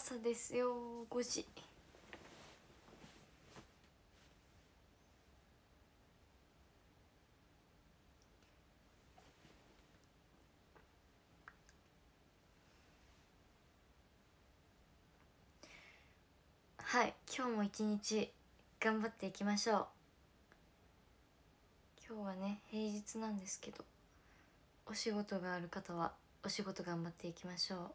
朝ですよ、5時。はい、今日も一日頑張っていきましょう。今日はね、平日なんですけど、お仕事がある方はお仕事頑張っていきましょう。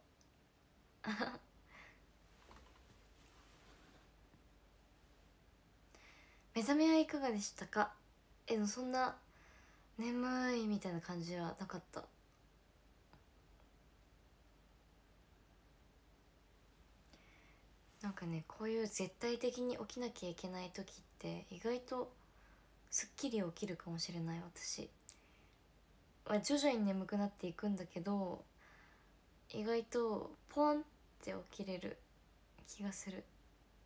目覚めはいかがでしたか？でもそんな眠いみたいな感じはなかった。なんかね、こういう絶対的に起きなきゃいけない時って意外とすっきり起きるかもしれない。私、徐々に眠くなっていくんだけど、意外とポンって起きれる気がする。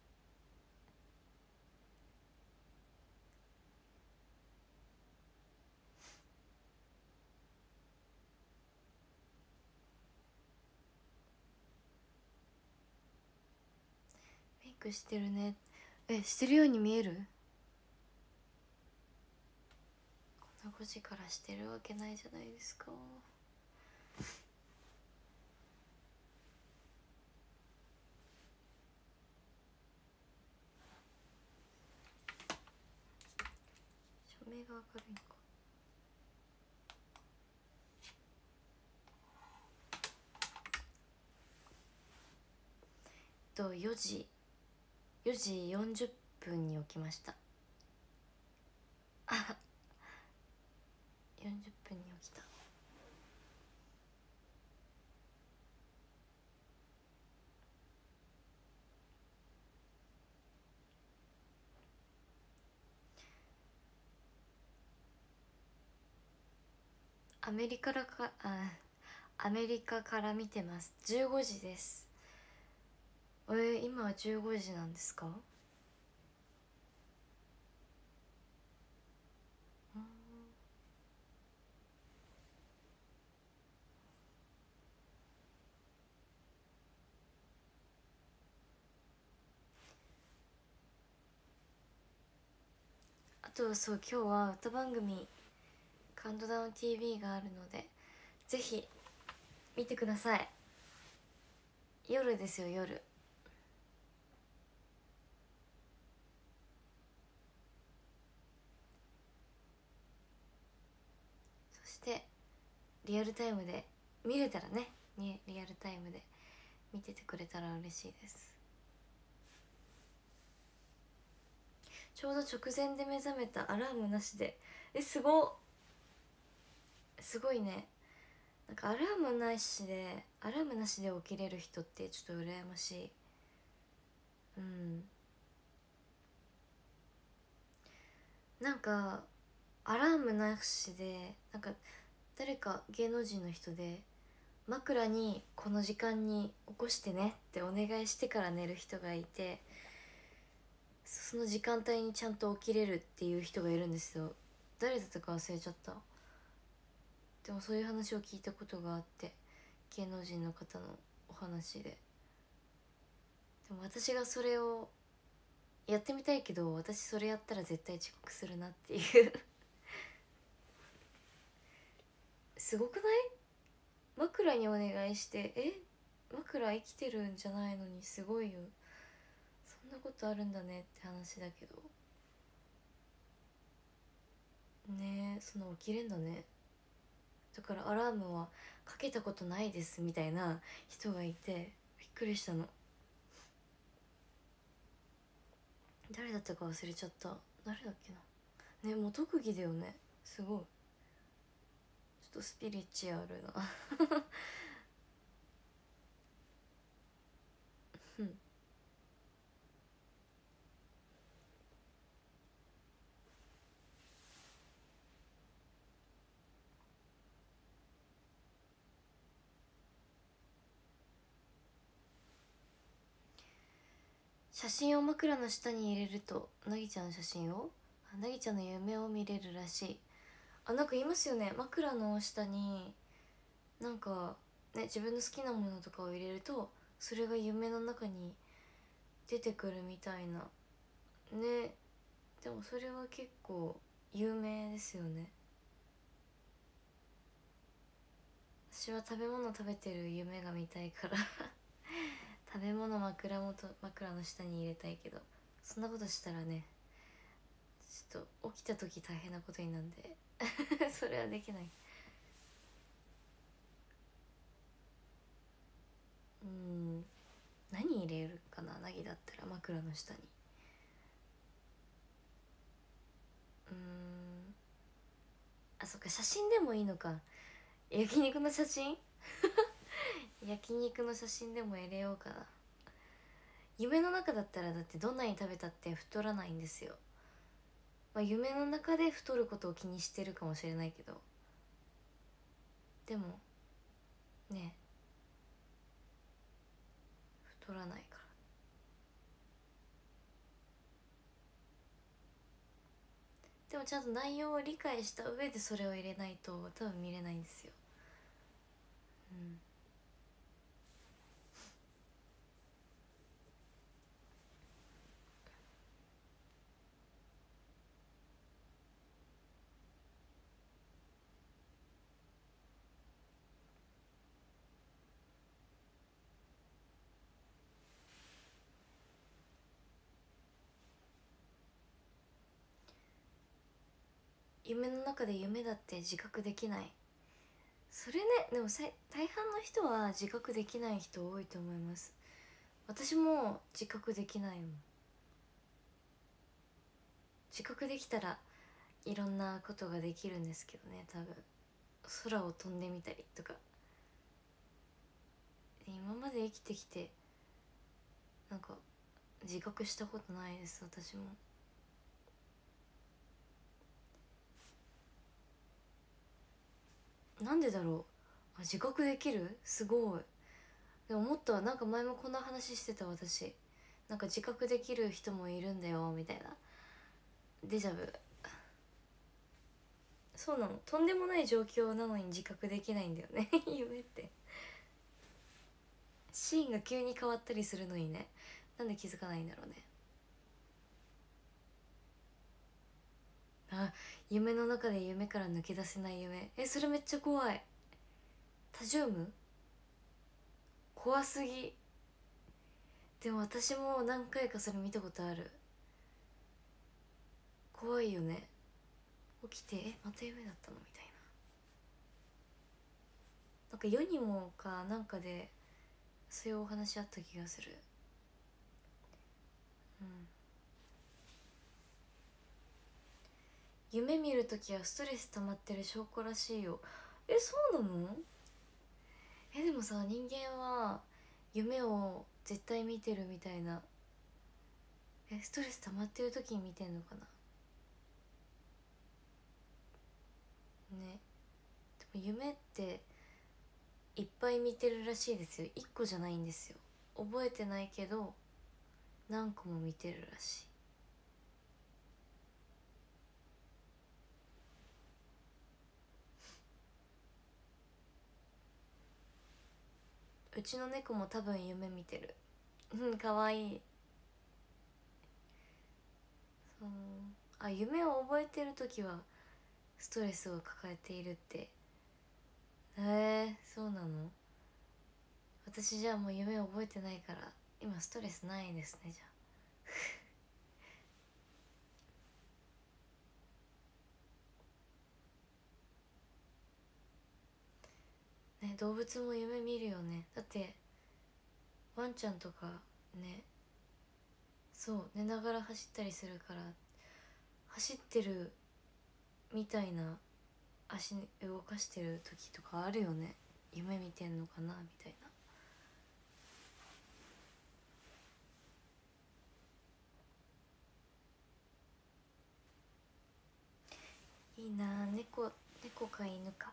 メイクしてるね。してるように見える？こんな5時からしてるわけないじゃないですか。照明が明るいのか。4時40分に起きました。あ、40分に起きた。アメリカから見てます。15時です。今は15時なんですか？あとそう、今日は歌番組カウントダウン TV があるので、ぜひ見てください。夜ですよ、夜。そしてリアルタイムで見れたらね、リアルタイムで見ててくれたら嬉しいです。ちょうど直前で目覚めた、アラームなしで。すごいね。なんかアラームなしで起きれる人ってちょっと羨ましい。うん。なんかアラームなしで、なんか誰か芸能人の人で枕にこの時間に起こしてねってお願いしてから寝る人がいて、その時間帯にちゃんと起きれるっていう人がいるんですよ。誰だったか忘れちゃった。でもそういう話を聞いたことがあって、芸能人の方のお話で。でも私がそれをやってみたいけど、私それやったら絶対遅刻するなっていうすごくない？枕にお願いして、枕生きてるんじゃないのにすごいよ。そんなことあるんだねって話だけどね。その起きれんだね。だからアラームはかけたことないですみたいな人がいてびっくりしたの。誰だったか忘れちゃった。誰だっけな。ね、もう特技だよね。すごい。ちょっとスピリチュアルなうん写真を枕の下に入れると、なぎちゃんの写真を、なぎちゃんの夢を見れるらしい。なんか言いますよね、枕の下になんかね、自分の好きなものとかを入れるとそれが夢の中に出てくるみたいなね。でもそれは結構有名ですよね。私は食べ物食べてる夢が見たいから食べ物枕の下に入れたいけど、そんなことしたらねちょっと起きた時大変なことになんでそれはできない。何入れるかな、凪だったら枕の下に。あ、そっか、写真でもいいのか。焼肉の写真焼肉の写真でも入れようかな。夢の中だったらだってどんなに食べたって太らないんですよ。まあ夢の中で太ることを気にしてるかもしれないけど、でもね、太らないから。でもちゃんと内容を理解した上でそれを入れないと多分見れないんですよ。夢の中で夢だって自覚できない。それね、でも大半の人は自覚できない人多いと思います。私も自覚できないもん。自覚できたらいろんなことができるんですけどね、多分。空を飛んでみたりとか。今まで生きてきてなんか自覚したことないです、私も。なんでだろう。自覚できる、すごい。でももっとなんか前もこんな話してた私。なんか自覚できる人もいるんだよみたいな。デジャブ。そうなの、とんでもない状況なのに自覚できないんだよね夢って。シーンが急に変わったりするのにね、なんで気づかないんだろうね。あ、夢の中で夢から抜け出せない夢。それめっちゃ怖い。タジウム怖すぎ。でも私も何回かそれ見たことある。怖いよね。起きてまた夢だったのみたいな。なんか世にもかなんかでそういうお話あった気がする。夢見るときはストレス溜まってる証拠らしいよ。そうなの？でもさ、人間は夢を絶対見てるみたいな。ストレス溜まってる時に見てんのかなね。でも夢っていっぱい見てるらしいですよ。1個じゃないんですよ。覚えてないけど何個も見てるらしい。うちの猫も多分夢見てる。かわいい。そう。夢を覚えてる時はストレスを抱えているって。そうなの？私じゃあもう夢を覚えてないから今ストレスないですね、じゃあ。ね、動物も夢見るよね。だってワンちゃんとかね、そう寝ながら走ったりするから、走ってるみたいな足動かしてる時とかあるよね。夢見てんのかなみたいな。いいなあ、猫か犬か。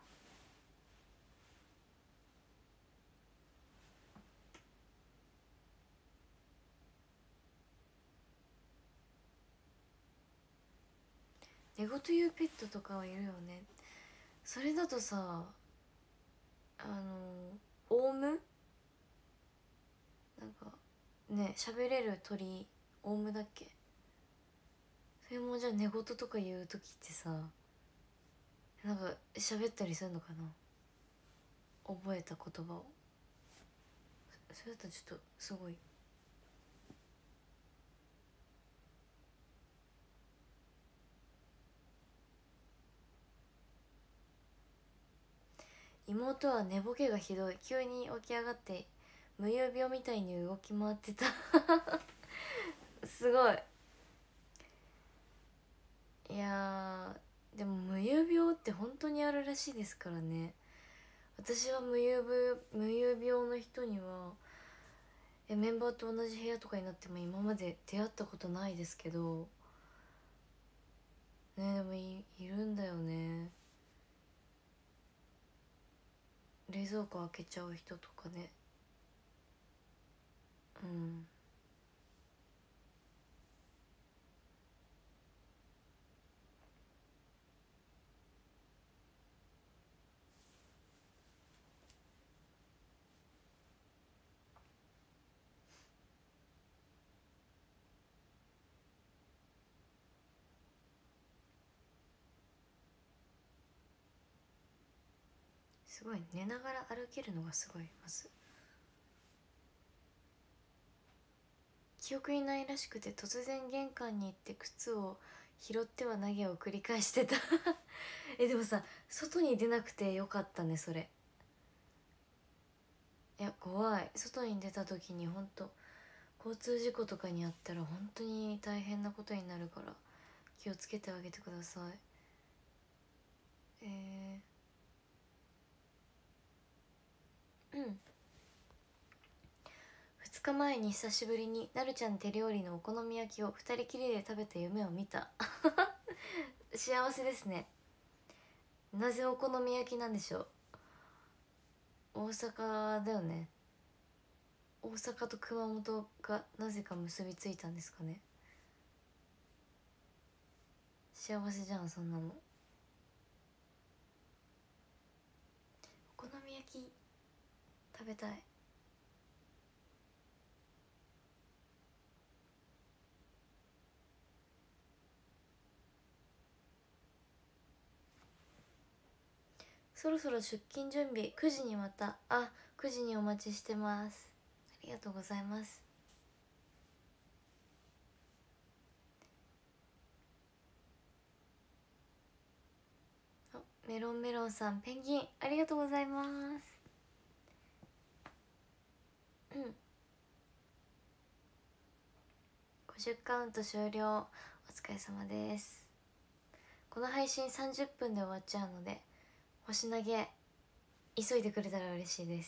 寝言言うペットとかはいるよね。それだとさ、オウムなんかね、喋れる鳥オウムだっけ、それもじゃあ寝言とか言う時ってさ、なんか喋ったりするのかな、覚えた言葉を。それだとちょっとすごい。妹は寝ぼけがひどい、急に起き上がって無遊病みたいに動き回ってたすごい。いやでも無遊病って本当にあるらしいですからね。私は無遊病の人にはメンバーと同じ部屋とかになっても今まで出会ったことないですけどね。でもいるんだよね、冷蔵庫開けちゃう人とかね。うん、すごい、寝ながら歩けるのがすごい。まず記憶にないらしくて、突然玄関に行って靴を拾っては投げを繰り返してたでもさ、外に出なくてよかったねそれ。いや怖い、外に出た時にほんと交通事故とかにあったら本当に大変なことになるから気をつけてあげてください。うん2日前に久しぶりになるちゃん手料理のお好み焼きを2人きりで食べた夢を見た幸せですね。なぜお好み焼きなんでしょう。大阪だよね。大阪と熊本がなぜか結びついたんですかね。幸せじゃんそんなの。お好み焼き食べたい。そろそろ出勤準備、9時にまた、9時にお待ちしてます。ありがとうございます。メロンメロンさん、ペンギンありがとうございます。50カウント終了。お疲れ様です。この配信30分で終わっちゃうので、星投げ急いでくれたら嬉しいです。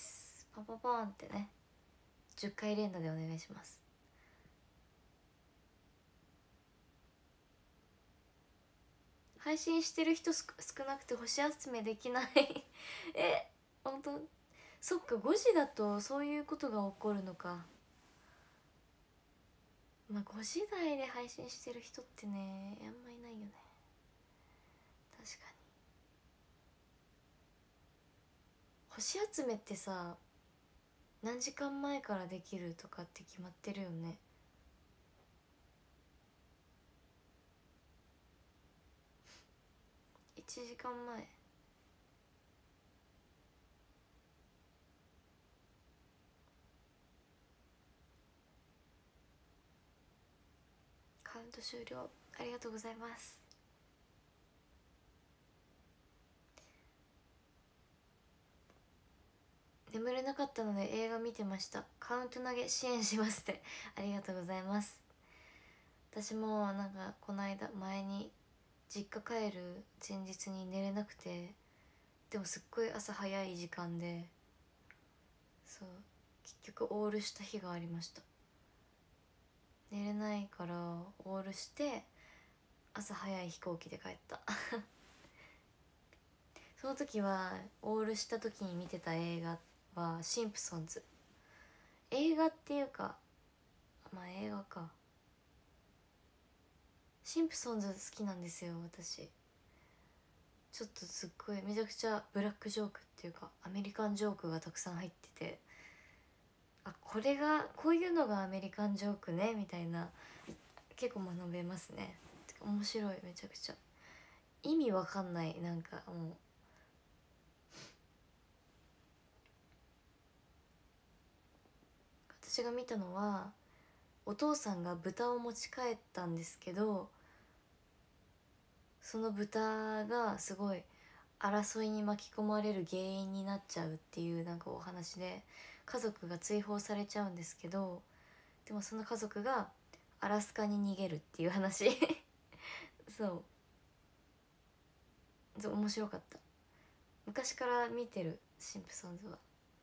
パンパンパンってね、10回連打でお願いします。配信してる人少なくて星集めできない本当。そっか、5時だとそういうことが起こるのか。まあ5時台で配信してる人ってね、あんまいないよね。確かに。星集めってさ、何時間前からできるとかって決まってるよね。1時間前。カウント終了。ありがとうございます。眠れなかったので映画見てました。カウント投げ支援しますってありがとうございます。私もなんかこの間前に実家帰る前日に寝れなくて、でもすっごい朝早い時間で、そう結局オールした日がありました。寝れないからオールして朝早い飛行機で帰ったその時はオールした時に見てた映画はシンプソンズ。映画っていうか、まあ映画か。シンプソンズ好きなんですよ私。ちょっとすっごいめちゃくちゃブラックジョークっていうかアメリカンジョークがたくさん入ってて、 あ、これがこういうのがアメリカンジョークねみたいな、結構学べますね。てか面白い、めちゃくちゃ意味わかんない、なんかもう。私が見たのはお父さんが豚を持ち帰ったんですけど、その豚がすごい争いに巻き込まれる原因になっちゃうっていうなんかお話で、家族が追放されちゃうんですけど、でもその家族がアラスカに逃げるっていう話そう面白かった。昔から見てるシンプソンズは。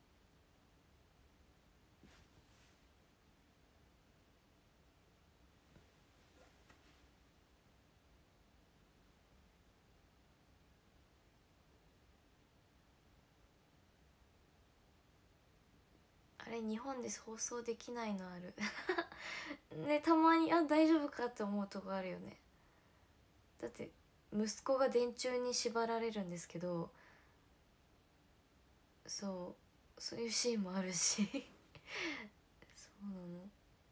あれ日本で放送できないのあるね、たまに大丈夫かって思うとこあるよね。だって息子が電柱に縛られるんですけど、そういうシーンもあるしそうなの。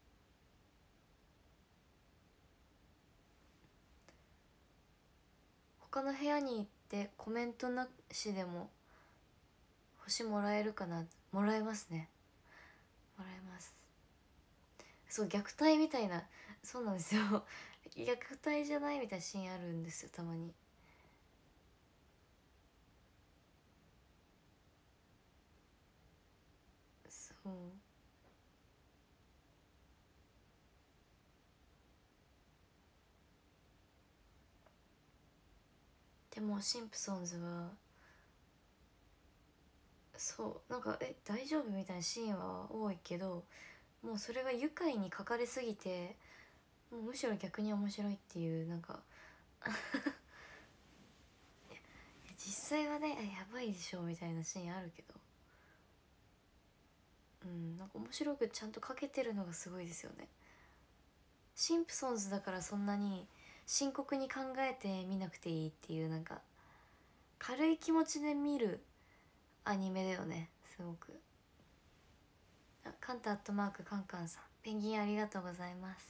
他の部屋に行ってコメントなしでも星もらえるかな。もらえますね、もらえます。そう虐待みたいな、そうなんですよ虐待じゃないみたいなシーンあるんですよ、たまに。そうでもシンプソンズはそうなんか大丈夫みたいなシーンは多いけど、もうそれが愉快に書かれすぎて、もうむしろ逆に面白いっていうなんか実際はねやばいでしょみたいなシーンあるけど、なんか面白くちゃんと書けてるのがすごいですよね。シンプソンズだからそんなに深刻に考えて見なくていいっていう、なんか軽い気持ちで見るアニメだよね、すごく。カンタアットマークカンカンさん、ペンギンありがとうございます。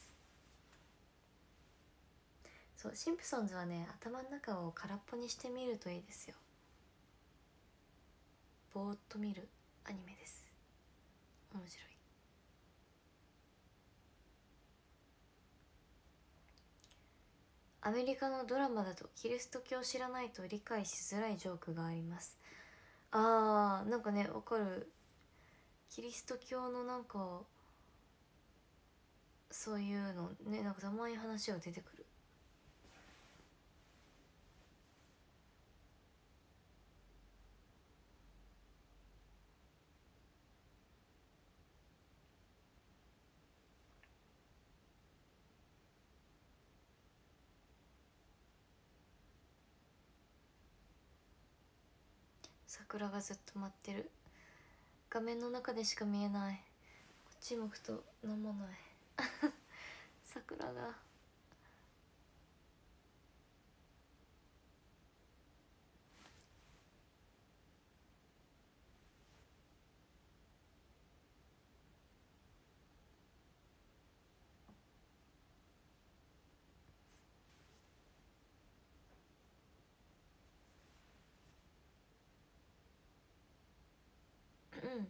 そうシンプソンズはね、頭の中を空っぽにしてみるといいですよ。ぼーっと見るアニメです。面白い。アメリカのドラマだとキリスト教を知らないと理解しづらいジョークがあります。なんかねわかる。キリスト教のなんかそういうのね、なんかたまに話が出てくる。桜がずっと待ってる。画面の中でしか見えない。こっち向くと何もない桜が。うん。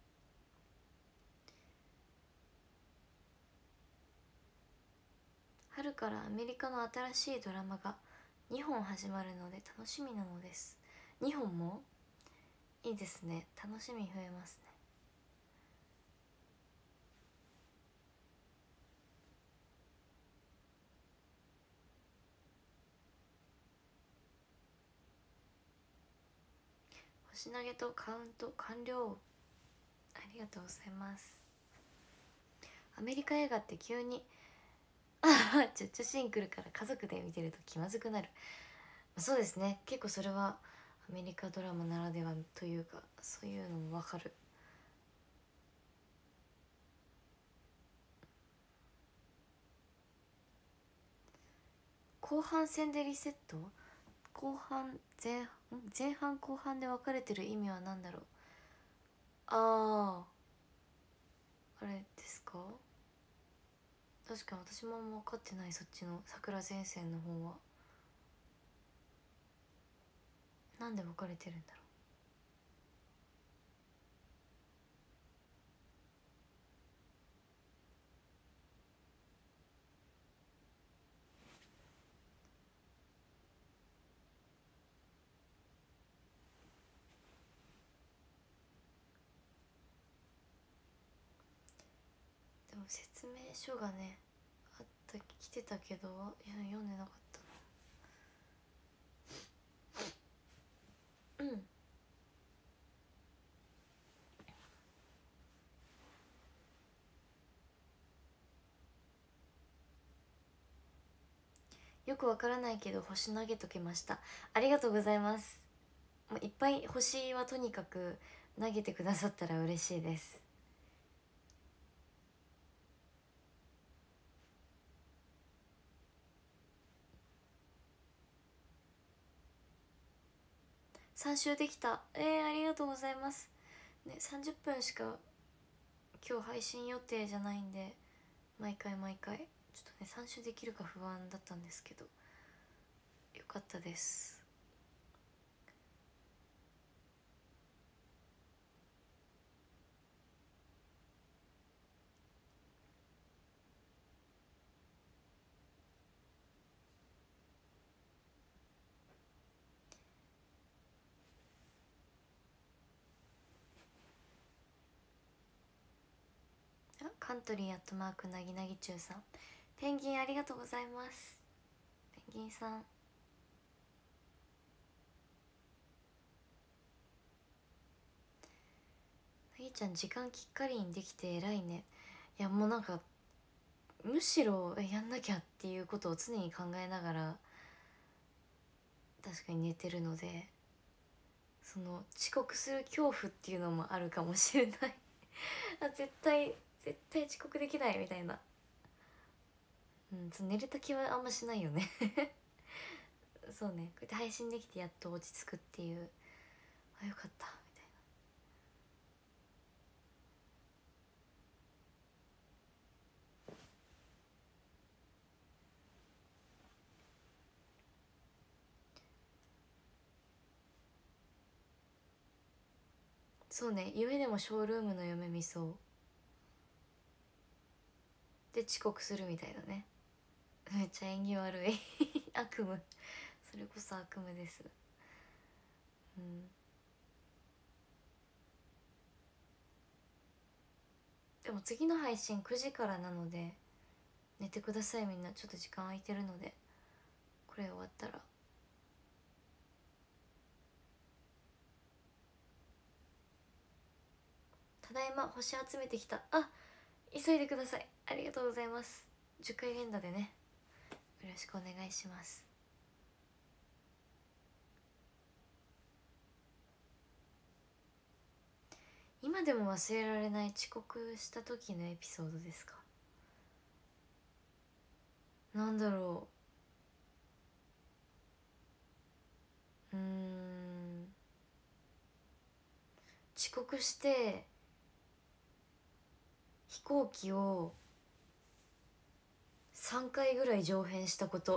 春からアメリカの新しいドラマが2本始まるので楽しみなのです。2本もいいですね、楽しみ増えますね。星投げとカウント完了。ありがとうございます。アメリカ映画って急にチュッチュシーン来るから家族で見てると気まずくなる。そうですね、結構それはアメリカドラマならではというか、そういうのもわかる。後半戦でリセット。後半前半後半で分かれてる意味は何だろう。あ誰ですか？確かに私もあんま分かってない、そっちの桜前線の方は。なんで分かれてるんだろう。でも説明書がねあった来てたけど、いや読んでなかったな。うん。よくわからないけど星投げときました。ありがとうございます。もういっぱい星はとにかく投げてくださったら嬉しいです。3周できた。ありがとうございます。ね、30分しか今日配信予定じゃないんで、毎回毎回ちょっとね3周できるか不安だったんですけど、よかったです。あ、カントリーアットマークなぎなぎちゅうさん、ペンギンありがとうございます。ペンギンさん、なぎちゃん時間きっかりにできて偉いね。いやもうなんかむしろやんなきゃっていうことを常に考えながら確かに寝てるので、その遅刻する恐怖っていうのもあるかもしれないあ、絶対遅刻できないみたいな。うん、寝れた気はあんましないよねそうね、こうやって配信できてやっと落ち着くっていう、あ、よかったみたいな。そうね、夢でもショールームの嫁見そうで遅刻するみたいなね。めっちゃ縁起悪い悪夢、それこそ悪夢です。うん、でも次の配信9時からなので寝てください。みんなちょっと時間空いてるので、これ終わったら。ただいま星集めてきた。あ、急いでください。ありがとうございます。10回連打でね、よろしくお願いします。今でも忘れられない遅刻した時のエピソードですか？なんだろう。遅刻して飛行機を3回ぐらい上辺したこと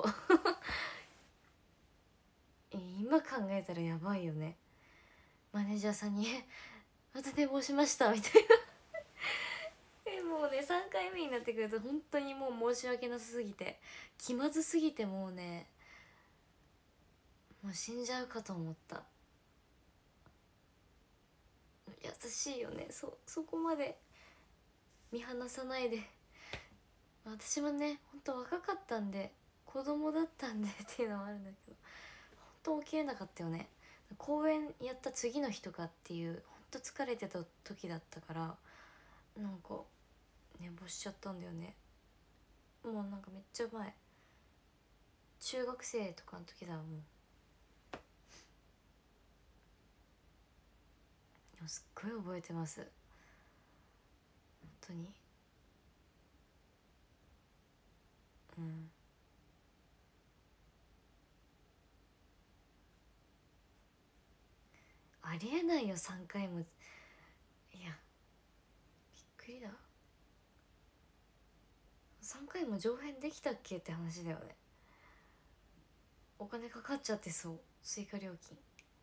今考えたらやばいよね。マネージャーさんにまた寝坊しました」みたいなもうね3回目になってくると本当にもう申し訳なさすぎて、気まずすぎて、もうね、もう死んじゃうかと思った。優しいよね、そこまで見放さないで。私もね本当若かったんで、子供だったんでっていうのはあるんだけど、本当起きれなかったよね。公演やった次の日とかっていう、本当疲れてた時だったから、なんか寝坊しちゃったんだよね。もうなんかめっちゃ前、中学生とかの時だもん。でもすっごい覚えてます、本当に。うん、ありえないよ3回も。いや、びっくりだ。 3回も上編できたっけって話だよね。お金かかっちゃってそう、追加料金。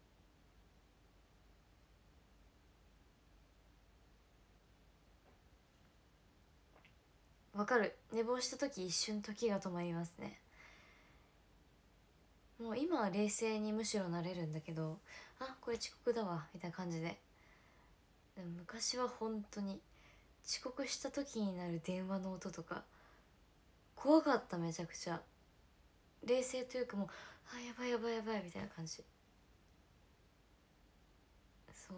わかる、寝坊した時一瞬時が止まりますね。もう今は冷静にむしろなれるんだけど、あ、これ遅刻だわみたいな感じで。でも昔は本当に遅刻した時になる電話の音とか怖かった、めちゃくちゃ。冷静というかもう、あ、やばいやばいやばいみたいな感じ。そう、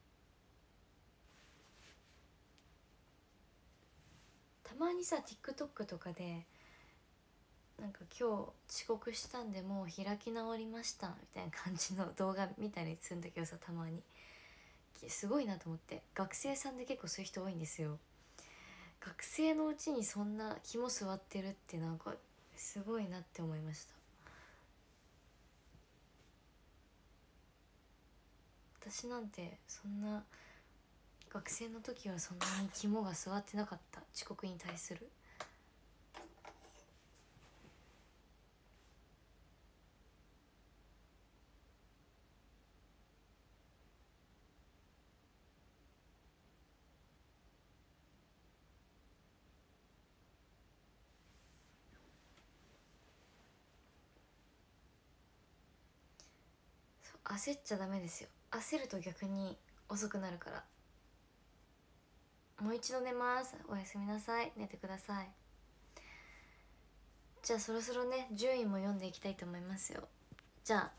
たまにさ TikTok とかでなんか今日遅刻したんでもう開き直りましたみたいな感じの動画見たりするんだけどさ、たまにすごいなと思って。学生さんで結構そういう人多いんですよ。学生のうちにそんな肝座ってるってなんかすごいなって思いました。私なんてそんな、学生の時はそんなに肝が座ってなかった、遅刻に対する。焦っちゃダメですよ。焦ると逆に遅くなるから。もう一度寝ます。おやすみなさい。寝てください。じゃあそろそろね、順位も読んでいきたいと思いますよ。じゃあ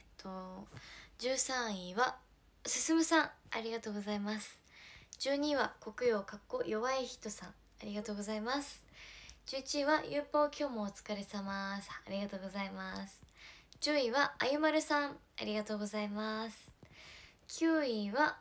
13位は進さん、ありがとうございます。12位は国陽弱い人さん、ありがとうございます。11位はゆうぽう、今日もお疲れ様、ありがとうございます。10位はあゆまるさん、ありがとうございます。9位は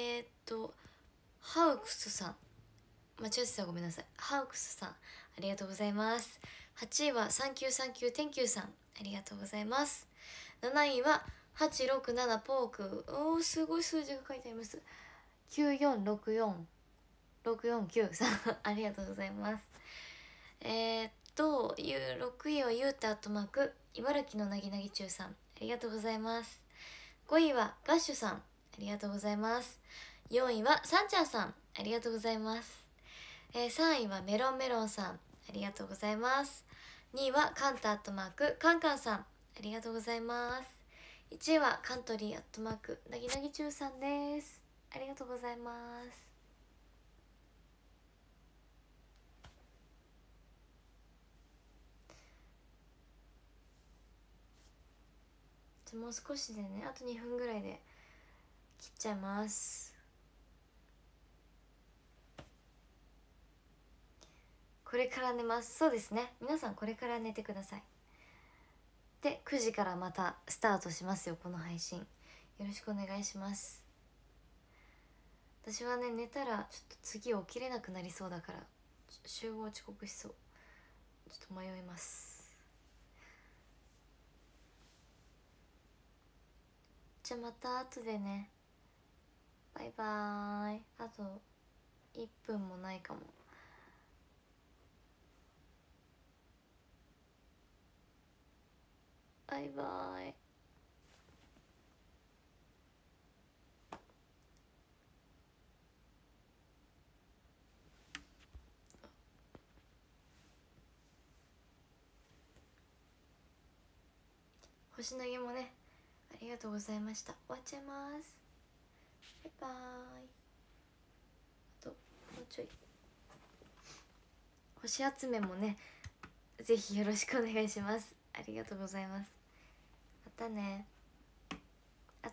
ハウクスさん、間違えてたらごめんなさい。ハウクスさん、ありがとうございます。8位はサンキューサンキューテンキューさん、ありがとうございます。7位は867ポーク、おー、すごい数字が書いてあります。9464649さんありがとうございます。6位はゆうたアットマーク茨城のなぎなぎ中さん、ありがとうございます。5位はガッシュさん、ありがとうございます。4位はサンちゃんさん、ありがとうございます。3位はメロンメロンさん、ありがとうございます。2位はカンタアットマークカンカンさん、ありがとうございます。1位はカントリーアットマークなぎなぎ中さんです、ありがとうございます。じゃもう少しでね、あと2分ぐらいで切っちゃいます。これから寝ます。そうですね、皆さんこれから寝てください。で9時からまたスタートしますよ、この配信。よろしくお願いします。私はね、寝たらちょっと次起きれなくなりそうだから、集合遅刻しそう。ちょっと迷います。じゃあまた後でね。バイバーイ。あと1分もないかも。バイバーイ。星投げもね、ありがとうございました。終わっちゃいます。バイバーイ。あともうちょい。星集めもね、ぜひよろしくお願いします。ありがとうございます。またね。